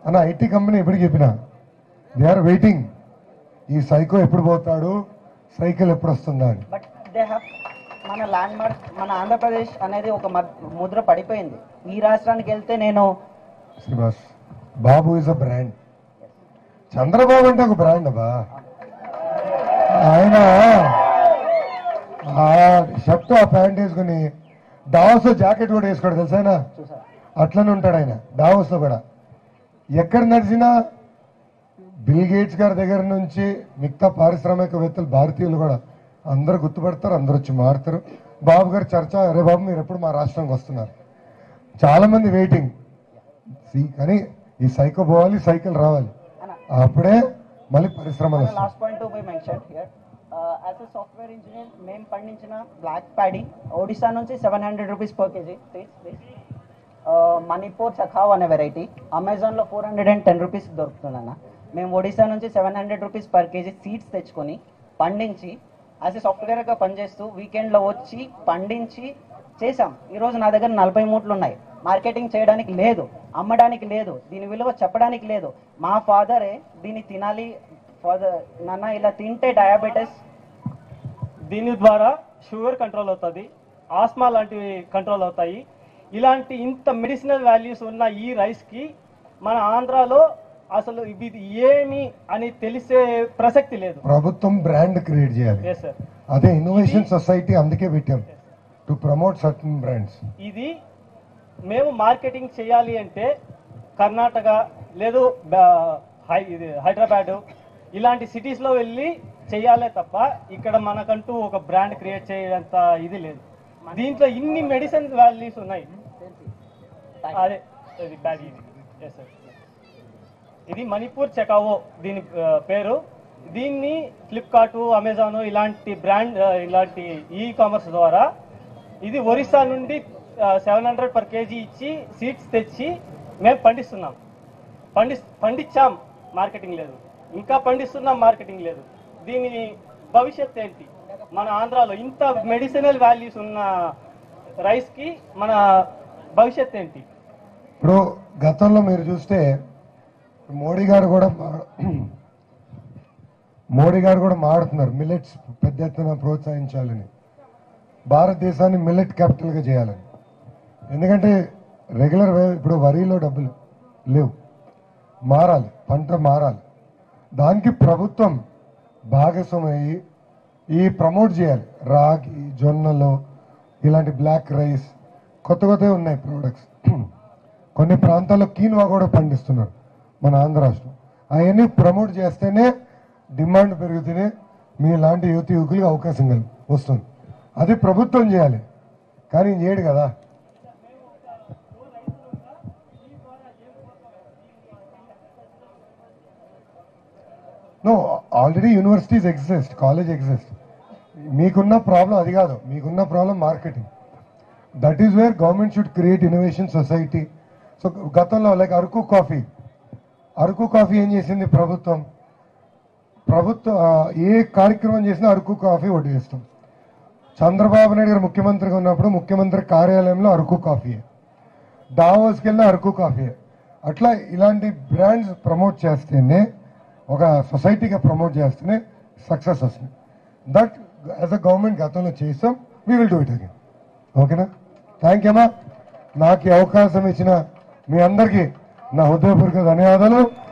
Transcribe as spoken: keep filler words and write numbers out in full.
అన్న IT company ఎప్పుడు చెప్పినా దే ఆర్ వెయిటింగ్ ఈ సైకో ఎప్పుడు పోతాడు, సైకిల్ ఎప్పుడు వస్తుందా అని. బట్ దే హ్యావ్ మన ల్యాండ్ మార్క్, మన ఆంధ్రప్రదేశ్ అనేది ఒక ముద్ర పడిపోయింది. ఈ రాష్ట్రానికి వెళ్తే నేను Srinivas Babu is a brand. Chandrababu అంటే ఒక బ్రాండ్ అబ్బా. ఆయన ఆ షర్ట్ ఆ ప్యాంట్ వేసుకుని డావస్ లో జాకెట్ కూడా వేసుకోడు తెలుసా ఆయన. అట్లనే ఉంటాడు ఆయన డావస్ లో కూడా. ఎక్కడ నడిచినా బిల్ గేట్స్ గారి దగ్గర నుంచి మిగతా పారిశ్రామికవేత్తలు భారతీయులు కూడా అందరూ గుర్తుపడతారు, అందరూ వచ్చి మారుతారు. బాబు గారు చర్చ, అరే బాబు మీరు ఎప్పుడు మా రాష్ట్రానికి వస్తున్నారు, చాలా మంది వెయిటింగ్. కానీ ఈ సైకిల్ పోవాలి, సైకిల్ రావాలి, అప్పుడే మళ్ళీ పరిశ్రమలు. Last point to be mention here, as a software engineer మేము పండించిన బ్లాక్ ప్యాడీ ఒడిశా నుంచి seven hundred rupees per KG. Manipur Chakhao అనే వెరైటీ అమెజాన్లో four hundred and ten rupees దొరుకుతుందన్న. మేము ఒడిశా నుంచి seven hundred rupees per KG seeds తెచ్చుకొని పండించి యాజ్ ఎ సాఫ్ట్వేర్గా పనిచేస్తూ వీకెండ్లో వచ్చి పండించి చేసాం. ఈరోజు నా దగ్గర నలభై మూట్లు ఉన్నాయి. మార్కెటింగ్ చేయడానికి లేదు, అమ్మడానికి లేదు, దీని విలువ చెప్పడానికి లేదు. మా ఫాదరే దీన్ని తినాలి, ఫాదర్ నాన్న ఇలా తింటే డయాబెటీస్, దీని ద్వారా షుగర్ కంట్రోల్ అవుతుంది, ఆస్మా లాంటివి కంట్రోల్ అవుతాయి. ఇలాంటి ఇంత మెడిసినల్ వాల్యూస్ ఉన్న ఈ రైస్కి మన ఆంధ్రాలో అసలు ఇది ఏమి అని తెలిసే ప్రసక్తి లేదు. ప్రభుత్వం బ్రాండ్ క్రియేట్ చేయాలి. అదే ఇన్నోవేషన్ సొసైటీ అందుకే పెట్టాం, టు ప్రమోట్ సర్టన్ బ్రాండ్స్. ఇది మేము మార్కెటింగ్ చేయాలి అంటే కర్ణాటక లేదు ఇది హైదరాబాదు ఇలాంటి సిటీస్లో వెళ్ళి చేయాలే తప్ప ఇక్కడ మనకంటూ ఒక బ్రాండ్ క్రియేట్ చేయేంత ఇది లేదు. దీంట్లో ఇన్ని మెడిసిన్ వాల్యూస్ ఉన్నాయి. అదే ఇది బ్యాగ్ ఇది ఎస్ సార్, ఇది మణిపూర్ చకావో దీని పేరు. దీన్ని ఫ్లిప్కార్ట్, అమెజాన్ ఇలాంటి బ్రాండ్ ఇలాంటి ఈ కామర్స్ ద్వారా ఇది ఒరిస్సా నుండి సెవెన్ హండ్రెడ్ పర్ కేజీ ఇచ్చి సీడ్స్ తెచ్చి మేము పండిస్తున్నాం. పండి పండించాం మార్కెటింగ్ లేదు, ఇంకా పండిస్తున్నాం మార్కెటింగ్ లేదు. దీని భవిష్యత్ ఏంటి? మన ఆంధ్రాలో ఇంత మెడిసినల్ వాల్యూస్ ఉన్న రైస్కి మన భవిష్యత్ ఏంటి? ఇప్పుడు గతంలో మీరు చూస్తే మోడీ గారు కూడా మోడీ గారు కూడా మాడుతున్నారు మిల్లెట్స్ పెద్ద ఎత్తున ప్రోత్సహించాలని, భారతదేశాన్ని మిల్లెట్ క్యాపిటల్గా చేయాలని. ఎందుకంటే రెగ్యులర్ ఇప్పుడు వరిలో డబ్బులు లేవు, మారాలి, పంట మారాలి. దానికి ప్రభుత్వం భాగస్వామయ్యి ఈ ప్రమోట్ చేయాలి. రాగి, జొన్నలు, ఇలాంటి బ్లాక్ రైస్ కొత్త కొత్తవి ఉన్నాయి ప్రోడక్ట్స్. కొన్ని ప్రాంతాల్లో కీన్వా కూడా పండిస్తున్నారు మన ఆంధ్ర రాష్ట్రం. అవన్నీ ప్రమోట్ చేస్తేనే డిమాండ్ పెరిగితేనే మీ లాంటి యువతి యువకులకి అవకాశం కలిగి వస్తుంది. అది ప్రభుత్వం చేయాలి, కానీ చేయడు కదా. No, already universities exist, college exist. మీకున్న ప్రాబ్లం అది కాదు, మీకున్న problem marketing. That is where government should create innovation society. So గతంలో like Araku coffee, Araku coffee ఏం చేసింది ప్రభుత్వం? ప్రభుత్వం ఏ కార్యక్రమం చేసినా అరకు కాఫీ వడ్డిస్తాం. చంద్రబాబు నాయుడు గారు ముఖ్యమంత్రిగా ఉన్నప్పుడు ముఖ్యమంత్రి కార్యాలయంలో అరకు కాఫీ, డావోస్కి వెళ్ళిన అరకు కాఫీ. అట్లా ఇలాంటి బ్రాండ్స్ ప్రమోట్ చేస్తేనే, ఒక సొసైటీగా ప్రమోట్ చేస్తేనే సక్సెస్ వస్తుంది. దట్ యాజ్ అ గవర్నమెంట్ గతంలో చేసాం, we will do it again. ఓకేనా? థ్యాంక్ యూ అమ్మా. నాకు ఈ అవకాశం ఇచ్చిన మీ అందరికీ నా హృదయపూర్వక ధన్యవాదాలు.